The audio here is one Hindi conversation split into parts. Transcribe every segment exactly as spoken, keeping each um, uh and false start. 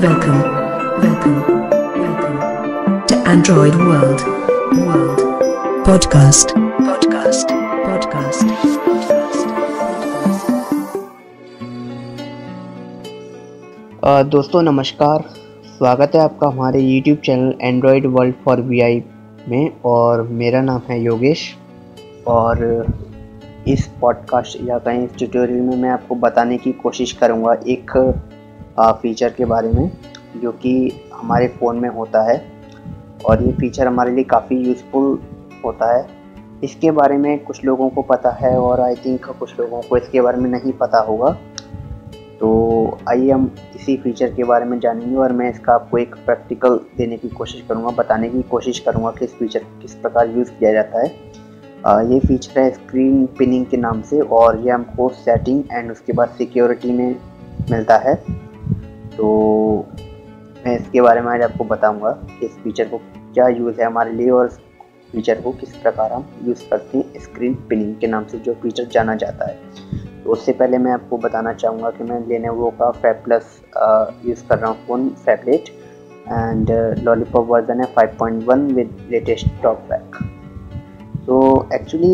Welcome, welcome, welcome to Android World, World Podcast, Podcast, Podcast, Podcast. अ, दोस्तों नमस्कार, स्वागत है आपका हमारे YouTube channel Android world for V I में। और मेरा नाम है योगेश। और इस पॉडकास्ट या कहीं इस ट्यूटोरियल में मैं आपको बताने की कोशिश करूँगा एक फ़ीचर के बारे में जो कि हमारे फ़ोन में होता है, और ये फ़ीचर हमारे लिए काफ़ी यूज़फुल होता है। इसके बारे में कुछ लोगों को पता है और आई थिंक कुछ लोगों को इसके बारे में नहीं पता होगा। तो आइए हम इसी फीचर के बारे में जानेंगे और मैं इसका आपको एक प्रैक्टिकल देने की कोशिश करूँगा, बताने की कोशिश करूँगा कि इस फीचर को किस प्रकार यूज़ किया जाता है। आ, ये फीचर है स्क्रीन पिनिंग के नाम से, और ये हमको सेटिंग एंड उसके बाद सिक्योरिटी में मिलता है। तो मैं इसके बारे में आज आपको बताऊँगा कि इस फीचर को क्या यूज़ है हमारे लिए और फीचर को किस प्रकार हम यूज़ करते हैं स्क्रीन पिनिंग के नाम से जो फीचर जाना जाता है। तो उससे पहले मैं आपको बताना चाहूँगा कि मैं लेनोवो का फैब प्लस यूज़ कर रहा हूँ phone, phablet, and lollipop version है five point one with latest TalkBack. तो एक्चुअली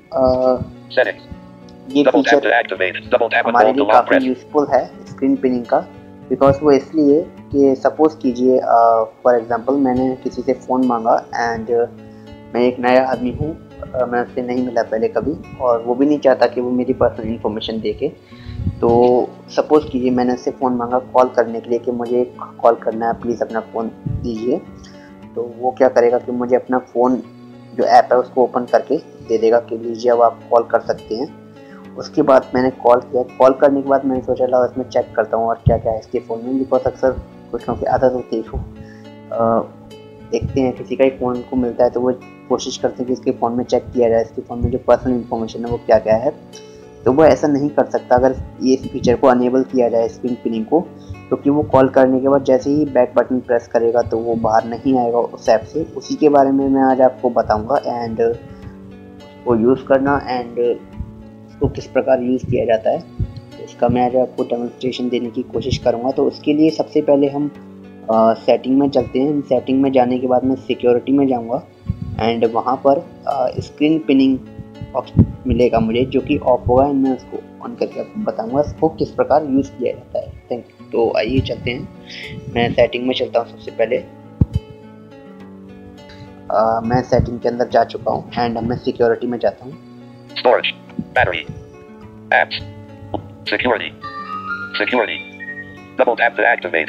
ये फीचर हमारे लिए काफ़ी यूज़फुल है स्क्रीन पिनिंग का, बिकॉज वो इसलिए कि सपोज़ कीजिए फॉर एग्ज़ाम्पल मैंने किसी से फ़ोन मांगा एंड मैं एक नया आदमी हूँ, मैं उससे नहीं मिला पहले कभी, और वो भी नहीं चाहता कि वो मेरी पर्सनल इन्फॉर्मेशन दे के। तो सपोज़ कीजिए मैंने उससे फ़ोन मांगा कॉल करने के लिए कि मुझे कॉल करना है, प्लीज़ अपना फ़ोन दीजिए। तो वो क्या करेगा कि मुझे अपना फ़ोन जो ऐप है उसको ओपन करके दे देगा कि लीजिए अब आप कॉल कर सकते हैं। उसके बाद मैंने कॉल किया, कॉल करने के बाद मैंने सोचा ला इसमें चेक करता हूँ और क्या क्या है इसके फ़ोन में, बिकॉज अक्सर कुछ लोगों की आदत होती है देखते हैं किसी का ही फ़ोन को मिलता है तो वो कोशिश करते हैं कि इसके फ़ोन में चेक किया जाए इसके फ़ोन में जो पर्सनल इन्फॉर्मेशन है वो क्या क्या है। तो वो ऐसा नहीं कर सकता अगर ये इस फीचर को अनेबल किया जाए स्क्रीन पिनिंग को, क्योंकि तो वो कॉल करने के बाद जैसे ही बैक बटन प्रेस करेगा तो वो बाहर नहीं आएगा उस ऐप से। उसी के बारे में मैं आज आपको बताऊँगा एंड वो यूज़ करना एंड उसको किस प्रकार यूज़ किया जाता है, तो इसका मैं आज आपको डेमोन्स्ट्रेशन देने की कोशिश करूँगा। तो उसके लिए सबसे पहले हम सेटिंग uh, में चलते हैं। सेटिंग में जाने के बाद मैं सिक्योरिटी में जाऊंगा एंड वहाँ पर स्क्रीन पिनिंग ऑप्शन मिलेगा मुझे जो कि ऑफ होगा, एंड मैं उसको ऑन करके आपको बताऊंगा इसको किस प्रकार यूज़ किया जाता है। Thank you. तो आइए चलते हैं, मैं सेटिंग में चलता हूँ। सबसे पहले uh, मैं सेटिंग के अंदर जा चुका हूँ एंड मैं सिक्योरिटी में जाता हूँ। Storage, battery, apps, security, security, double tap to activate.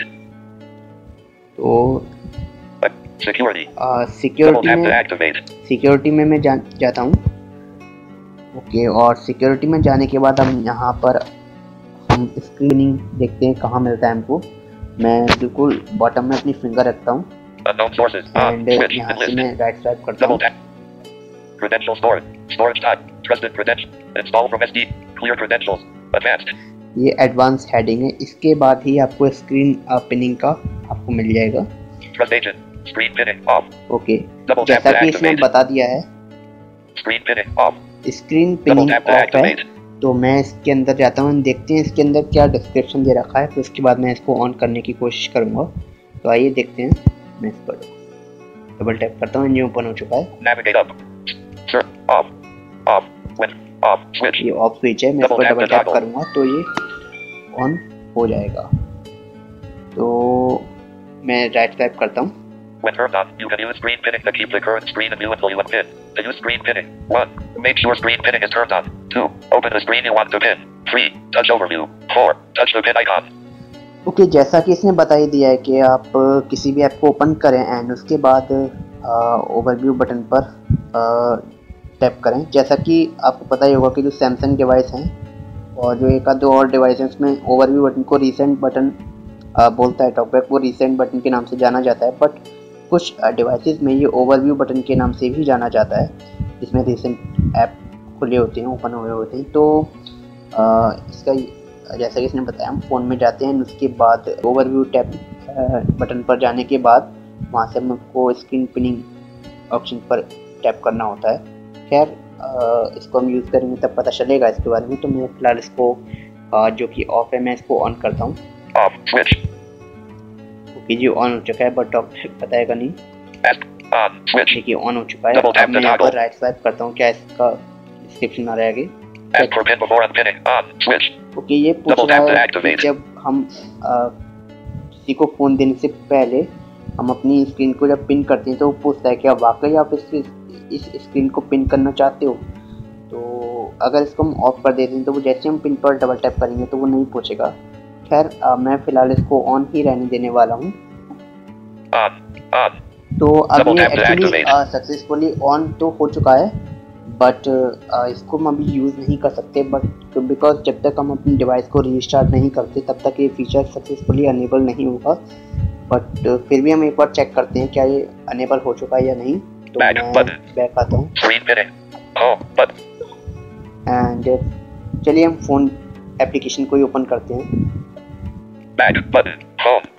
तो सिक्योरिटी सिक्योरिटी में सिक्योरिटी में मैं जा, जाता हूँ। ओके, और सिक्योरिटी में जाने के बाद हम यहाँ पर हम स्क्रीनिंग देखते हैं कहाँ मिलता है हमको। मैं बिल्कुल बॉटम में अपनी फिंगर रखता हूँ एंड यहाँ से मैं राइट स्वाइप करता हूँ। Credentials stored, storage type, trusted credential, install from S D, clear credentials, advanced. ये एडवांस हेडिंग है, इसके बाद ही आपको स्क्रीन पिनिंग का आपको मिल जाएगा। Trust agent, screen pinning off. Okay, जैसा कि इसने बता दिया है Screen pinning off. Screen pinning off है, तो मैं इसके अंदर जाता हूँ, देखते हैं इसके अंदर क्या डिस्क्रिप्शन दे रखा है। तो इसके बाद मैं इसको ऑन करने की कोशिश करूँगा। तो आइए देखते हैं, मैं इस पर डबल टैप करता हूँ, ये ओपन हो चुका है। Navigate up. Sure. Off. Off. When. Off. Switch. ये ऑफ स्विच है, मैं इस पर डबल टैप करूँगा तो ये ऑन हो जाएगा। तो मैं राइट स्वाइप करता हूँ। When turned on, you can use screen pinning to keep the current screen and view until you unpin. To use screen pinning, one. Make sure screen pinning is turned on. Two. Open the screen you want to pin. Three. Touch overview. Four. Touch the pin icon. Okay okay, जैसा कि इसने बता ही दिया है कि आप किसी भी ऐप को ओपन करें एंड उसके बाद ओवरव्यू बटन पर टैप करें। जैसा कि आपको पता ही होगा कि जो सैमसंग डिवाइस हैं और जो एक आध दो और डिवाइस हैं उसमें ओवरव्यू बटन को रीसेंट बटन आ, बोलता है टॉकबैक, वो रीसेंट बटन के नाम से जाना जाता है। बट कुछ डिवाइसेस में ये ओवरव्यू बटन के नाम से भी जाना जाता है, जिसमें रीसेंट ऐप खुले होते हैं, ओपन हुए होते हैं। तो आ, इसका जैसा कि इसने बताया हम फ़ोन में जाते हैं, उसके बाद ओवरव्यू टैप बटन पर जाने के बाद वहाँ से हमको स्क्रीन पिनिंग ऑप्शन पर टैप करना होता है। खैर इसको हम यूज़ करेंगे तब पता चलेगा इसके बारे में। तो मैं फिलहाल इसको जो कि ऑफ है मैं इसको ऑन करता हूँ। पीजी ऑन हो चुका है बट टॉक बैक बताएगा नहीं। On. Switch. देखिए ऑन हो चुका है। Double tap अब मैं the यहाँ पर toggle. राइट स्वाइप करता हूँ, क्या इसका डिस्क्रिप्शन आ रहा है आगे। Ask for pin before unpinning. On. Switch. Okay, ये पूछ Double रहा tap to है कि activate. जब हम आ, किसी को फ़ोन देने से पहले हम अपनी स्क्रीन को जब पिन करते हैं तो वो पूछता है क्या वाकई आप इस इस स्क्रीन को पिन करना चाहते हो। तो अगर इसको हम ऑफ कर देते हैं तो वो जैसे हम पिन पर डबल टैप करेंगे तो वो नहीं पूछेगा। खैर मैं फ़िलहाल इसको ऑन ही रहने देने वाला हूँ। On. On. तो अब Double ये tap to actually activate. Successfully on तो हो चुका है बट इसको हम अभी यूज़ नहीं कर सकते बट बिकॉज जब तक हम अपनी डिवाइस को रीस्टार्ट नहीं करते तब तक ये फीचर सक्सेसफुली अनेबल नहीं होगा। बट फिर भी हम एक बार चेक करते हैं क्या ये अनेबल हो चुका है या नहीं। तो Back मैं button. बैक आता हूँ Screen pinning. Home. Button. And चलिए हम फ़ोन एप्लीकेशन को ही ओपन करते हैं। Back button. Home.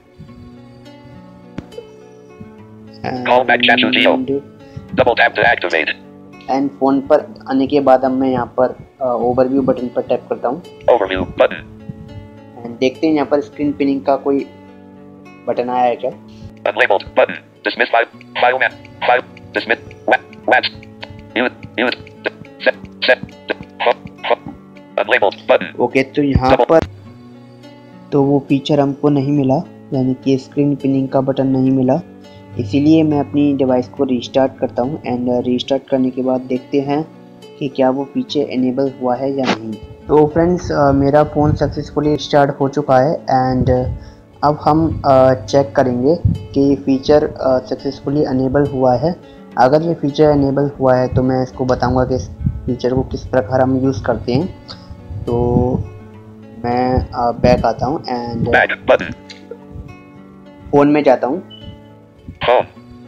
Call back chat to Geo. And Double tap to activate. And phone पर आने के बाद अब मैं यहाँ पर ओवरव्यू बटन पर टैप करता हूँ Overview button. एंड देखते हैं यहाँ पर स्क्रीन पिनिंग का कोई बटन आया है क्या। Unlabeled button. Dismiss file. File map. File. Dismiss. Web. Web. Mute. Mute. Set. Set. Home. Home. Unlabeled button. Okay तो यहाँ पर तो वो फीचर हमको नहीं मिला, यानी कि स्क्रीन पिनिंग का बटन नहीं मिला। इसीलिए मैं अपनी डिवाइस को रीस्टार्ट करता हूँ एंड रीस्टार्ट करने के बाद देखते हैं कि क्या वो फीचर इनेबल हुआ है या नहीं। तो फ्रेंड्स मेरा फ़ोन सक्सेसफुली स्टार्ट हो चुका है एंड अब हम चेक करेंगे कि फीचर सक्सेसफुली अनेबल हुआ है। अगर ये फीचर अनेबल हुआ है तो मैं इसको बताऊंगा कि इस फीचर को किस प्रकार हम यूज़ करते हैं। तो मैं बैक आता हूँ एंड Back button. फ़ोन में जाता हूँ। Home.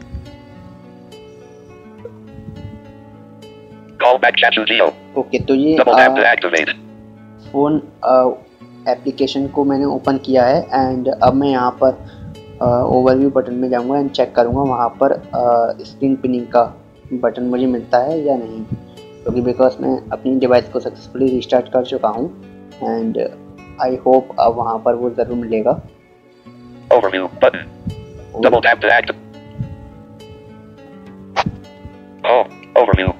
Call back chat to Geo. Okay तो ये Double tap to activate. Phone application को मैंने ओपन किया है एंड अब मैं यहाँ पर ओवरव्यू बटन में जाऊँगा एंड चेक करूँगा वहाँ पर स्क्रीन पिनिंग का बटन मुझे मिलता है या नहीं, क्योंकि बिकॉज मैं अपनी डिवाइस को सक्सेसफुली रिस्टार्ट कर चुका हूँ एंड आई होप अब वहाँ पर वो ज़रूर मिलेगा। Overview button. Double tap to activate. Home. Overview.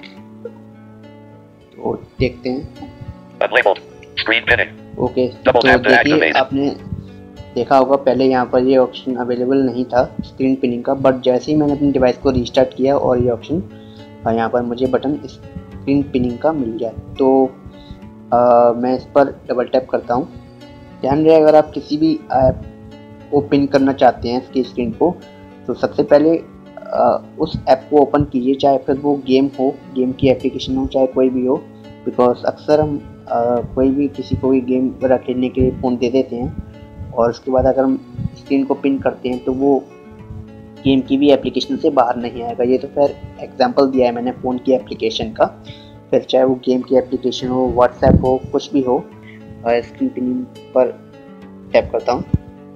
तो देखते हैं। Unlabeled. Screen pinning. Okay Double तो tap to देखिए activate. आपने देखा होगा पहले यहाँ पर ये ऑप्शन अवेलेबल नहीं था स्क्रीन पिनिंग का, बट जैसे ही मैंने अपनी डिवाइस को रीस्टार्ट किया और ये ऑप्शन यहाँ पर मुझे बटन स्क्रीन पिनिंग का मिल गया। तो आ, मैं इस पर डबल टैप करता हूँ। ध्यान रहे अगर आप किसी भी ऐप को पिन करना चाहते हैं इसकी स्क्रीन को तो सबसे पहले आ, उस ऐप को ओपन कीजिए, चाहे फिर वो गेम हो, गेम की एप्लीकेशन हो, चाहे कोई भी हो। बिकॉज अक्सर हम आ, कोई भी किसी को भी गेम वगैरह खेलने के लिए फ़ोन दे देते हैं और उसके बाद अगर हम स्क्रीन को पिन करते हैं तो वो गेम की भी एप्लीकेशन से बाहर नहीं आएगा। ये तो फिर एग्जांपल दिया है मैंने फ़ोन की एप्लीकेशन का, फिर चाहे वो गेम की एप्लीकेशन हो, व्हाट्सएप हो, कुछ भी हो। स्क्रीन पिनिंग पर टैप करता हूँ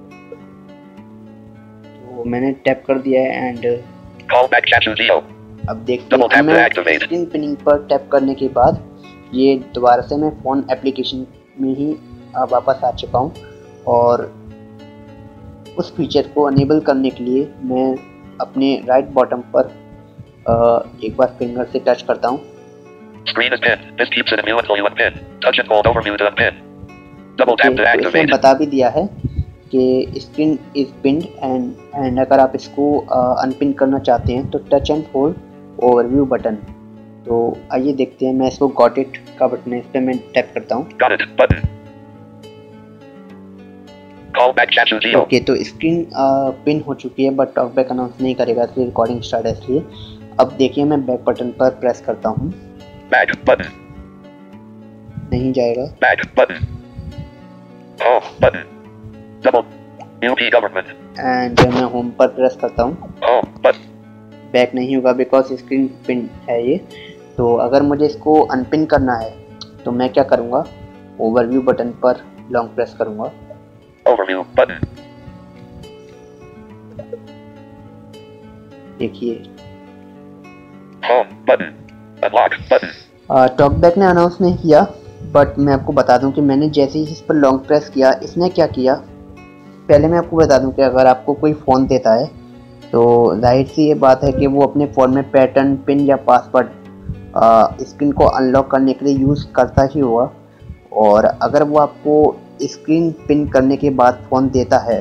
तो मैंने टैप कर दिया है and Call back chat to Geo. अब देखते Double हैं tap to मैं activate. स्क्रीन पिनिंग पर टैप करने के बाद ये दोबारा से मैं फ़ोन एप्लीकेशन में ही वापस आ चुका हूँ और उस फीचर को अनेबल करने के लिए मैं अपने राइट बॉटम पर एक बार फिंगर से टच करता हूँ। Screen is pinned. This keeps it in view until you unpin. Touch and hold overview to unpin. Double tap to तो इसमें activate. बता भी दिया है कि screen is pinned and and अगर आप इसको अनपिन करना चाहते हैं तो touch and hold overview button. तो आइए देखते हैं, मैं इसको गॉट इट का बटन है, इस पर मैं टैप करता हूँ। Got it button. Call back chat to Geo. Okay तो स्क्रीन पिन हो चुकी है बट टॉक बैक अनाउंस नहीं करेगा इसलिए रिकॉर्डिंग स्टार्ट है इसलिए। अब देखिए मैं बैक बटन पर प्रेस करता हूँ, Back button. नहीं जाएगा। Back button. Home button. Double. U P government. And मैं होम पर प्रेस करता हूँ, Home button. बैक नहीं होगा बिकॉज स्क्रीन पिन है ये। तो अगर मुझे इसको अनपिन करना है तो मैं क्या करूँगा, ओवरव्यू बटन पर लॉन्ग प्रेस करूँगा। Overview button. देखिए Home button. Unlock button. TalkBack ने अनाउंस नहीं किया बट मैं आपको बता दूं कि मैंने जैसे ही इस पर लॉन्ग प्रेस किया इसने क्या किया, पहले मैं आपको बता दूं कि अगर आपको कोई फ़ोन देता है तो जाहिर सी ये बात है कि वो अपने फ़ोन में पैटर्न, पिन या पासवर्ड स्क्रीन को अनलॉक करने के लिए यूज़ करता ही होगा। और अगर वो आपको स्क्रीन पिन करने के बाद फ़ोन देता है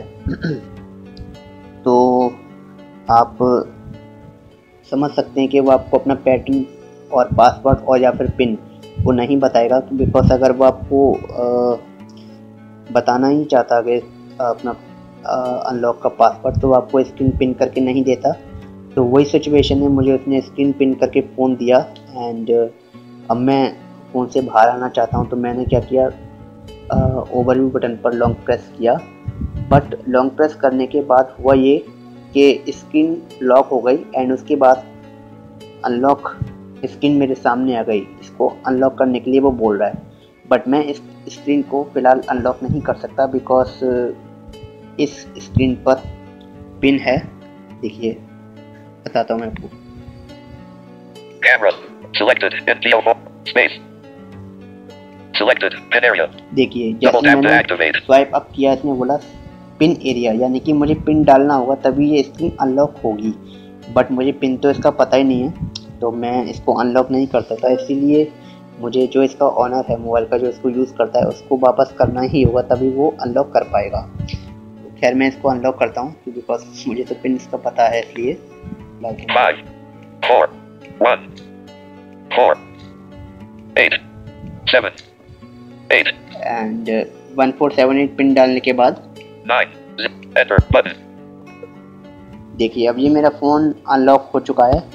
तो आप समझ सकते हैं कि वो आपको अपना पैटर्न और पासवर्ड और या फिर पिन वो नहीं बताएगा, बिकॉज अगर वो आपको आ, बताना ही चाहता है अपना अनलॉक का पासवर्ड तो वो आपको स्क्रीन पिन करके नहीं देता। तो वही सिचुएशन है, मुझे उसने स्क्रीन पिन करके फ़ोन दिया एंड अब मैं फ़ोन से बाहर आना चाहता हूँ। तो मैंने क्या किया, ओवरव्यू बटन पर लॉन्ग प्रेस किया, बट लॉन्ग प्रेस करने के बाद हुआ ये कि स्क्रीन लॉक हो गई एंड उसके बाद अनलॉक स्क्रीन मेरे सामने आ गई। इसको अनलॉक करने के लिए वो बोल रहा है, बट मैं इस स्क्रीन को फ़िलहाल अनलॉक नहीं कर सकता बिकॉज इस स्क्रीन पर पिन है। देखिए बताता हूँ मैं आपको। Camera selected in Geo space selected pin area। देखिए जैसे मैंने स्वाइप अप किया इसने बोला पिन एरिया, यानी कि मुझे पिन डालना होगा तभी ये स्क्रीन अनलॉक होगी, बट मुझे पिन तो इसका पता ही नहीं है तो मैं इसको अनलॉक नहीं कर सकता। इसीलिए मुझे जो इसका ऑनर है मोबाइल का, जो इसको यूज़ करता है, उसको वापस करना ही होगा तभी वो अनलॉक कर पाएगा। तो खैर मैं इसको अनलॉक करता हूँ बिकॉज मुझे तो पिन इसका पता है, इसलिए Five, four, one, four, eight, seven, eight, and one four seven eight pin डालने के बाद nine, enter button। देखिए अब ये मेरा फ़ोन अनलॉक हो चुका है।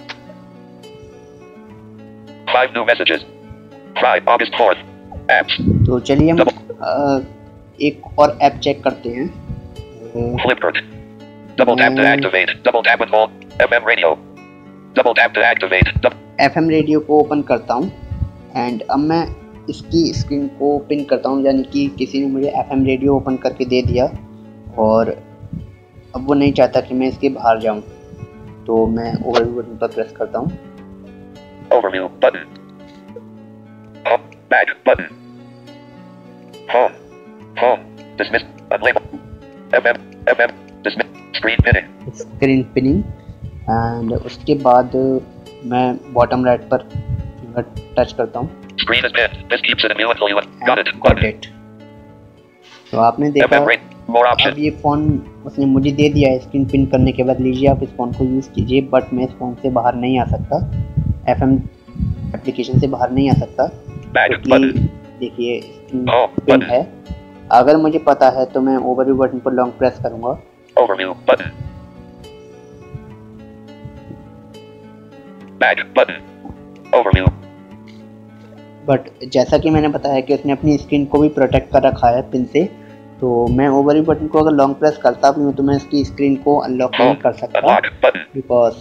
Five new messages। Friday, August fourth। Apps। तो चलिए हम आ, एक और ऐप चेक करते हैं। Flipkart। Double tap to activate। Double tap with all। F M radio। Double tap to activate। F M radio को ओपन करता हूँ एंड अब मैं इसकी स्क्रीन को पिन करता हूँ, यानी कि किसी ने मुझे F M रेडियो ओपन करके दे दिया और अब वो नहीं चाहता कि मैं इसके बाहर जाऊँ, तो मैं ओवरव्यू बटन पर प्रेस करता हूँ। Overview button। Home, back button। Home, home, dismiss, unlabeled, F M, F M, dismiss, screen pinning। Screen pinning and उसके बाद मैं बॉटम राइट पर टच करता हूँ। Screen is pinned, this keeps it immune until you got it, got it। तो आपने देखा अब ये फ़ोन उसने मुझे दे दिया है स्क्रीन पिन करने के बाद, लीजिए आप इस फ़ोन को यूज़ कीजिए, बट मैं इस फ़ोन से बाहर नहीं आ सकता, एफ एम एप्लीकेशन से बाहर नहीं आ सकता क्योंकि देखिए पिन है। अगर मुझे पता है तो मैं ओवरव्यू बटन पर लॉन्ग प्रेस करूँगा। Overview button। Back button। Overview। But जैसा कि मैंने बताया कि उसने अपनी स्क्रीन को भी प्रोटेक्ट कर रखा है पिन से, तो मैं ओवरव्यू बटन को अगर लॉन्ग प्रेस करता भी हूँ तो मैं इसकी स्क्रीन को अनलॉक नहीं कर सकता बिकॉज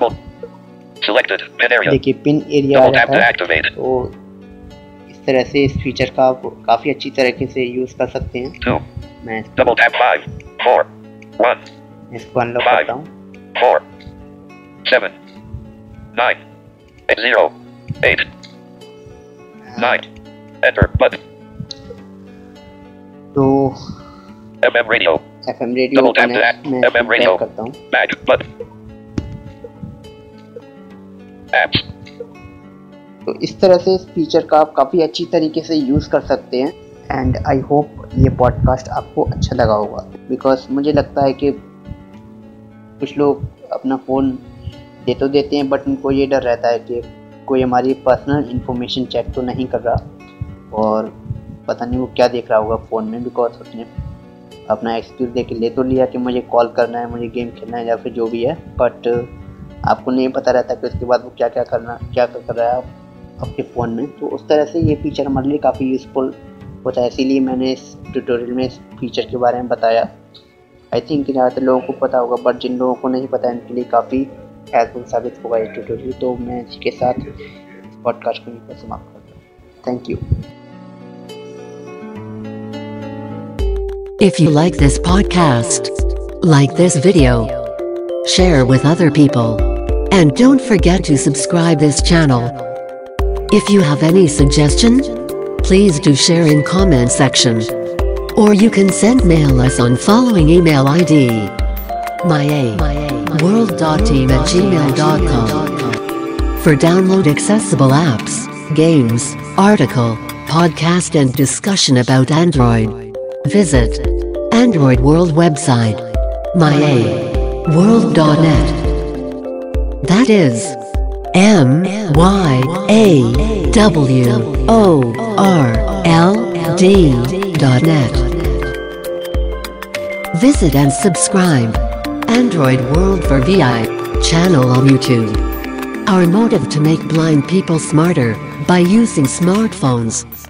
देखिए पिन एरिया आ जाता है। तो इस तरह से इस फीचर का आप काफ़ी अच्छी तरीके से यूज़ कर सकते हैं। मैं इसको अनलॉक करता हूँ। तो F M radio। F M radio open है, मैं F M radio करता हूँ। Back button। Apps। तो इस तरह से इस फीचर का आप काफ़ी अच्छी तरीके से यूज़ कर सकते हैं एंड आई होप ये पॉडकास्ट आपको अच्छा लगा होगा बिकॉज मुझे लगता है कि कुछ लोग अपना फ़ोन दे तो देते हैं बट उनको ये डर रहता है कि कोई हमारी पर्सनल इन्फॉर्मेशन चेक तो नहीं कर रहा और पता नहीं वो क्या देख रहा होगा फ़ोन में, बिकॉज उसने अपना एक्सक्यूज़ दे के ले तो लिया कि मुझे कॉल करना है, मुझे गेम खेलना है या फिर जो भी है, बट आपको नहीं पता रहता कि उसके बाद वो क्या क्या करना क्या क्या कर रहा है आपके फ़ोन में। तो उस तरह से ये फीचर हमारे लिए काफ़ी यूज़फुल होता है, इसीलिए मैंने इस ट्यूटोरियल में इस फीचर के बारे में बताया। आई थिंक ज़्यादातर लोगों को पता होगा बट जिन लोगों को नहीं पता इनके लिए काफ़ी हेल्पफुल साबित होगा ये ट्यूटोरियल। तो मैं इसके साथ इस पॉडकास्ट को यहीं पर समाप्त करता हूँ। Thank you. If you like this podcast, like this video, share with other people, and don't forget to subscribe this channel. If you have any suggestion, please do share in comment section. Or you can send mail us on following email I D: mya world dot team at gmail dot com. For download accessible apps, games, article, podcast and discussion about Android, visit Android World website, mya world dot net. That is M Y A W O R L D dot net. Visit and subscribe Android World for V I channel on YouTube. Our motive to make blind people smarter by using smartphones.